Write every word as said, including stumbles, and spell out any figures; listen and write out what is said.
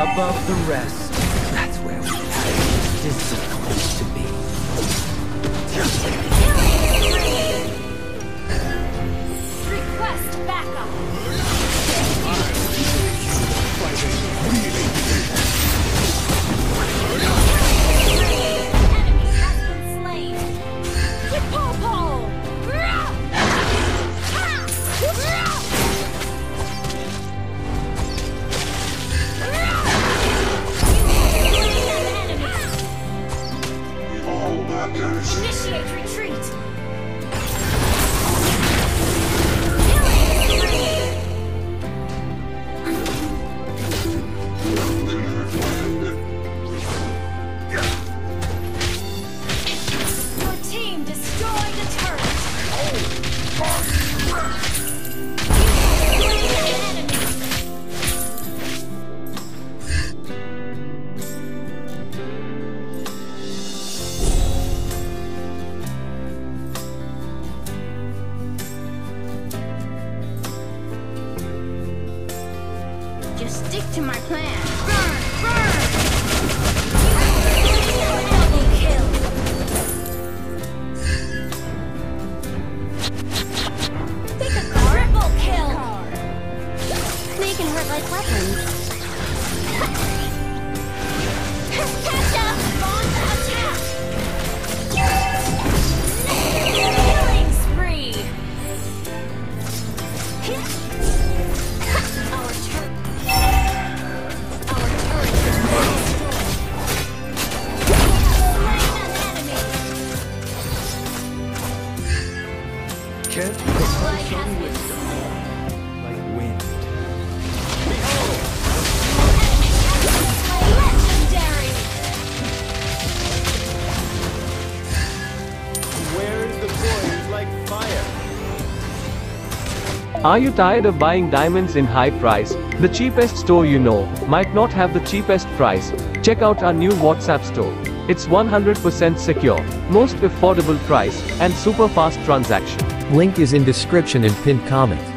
above the rest. That's where we deserve to be. Request backup. Initiate retreat! Your team destroyed the turret! Just stick to my plan. Burn! Burn! Double kill! Pick a card. Triple kill! They can hurt like weapons. Catch up! On attack! Killing spree! Our turn. Can't be like wind. Legendary! Where is the poise like fire? Are you tired of buying diamonds in high price? The cheapest store you know might not have the cheapest price. Check out our new WhatsApp store. It's one hundred percent secure, most affordable price, and super fast transaction. Link is in description and pinned comment.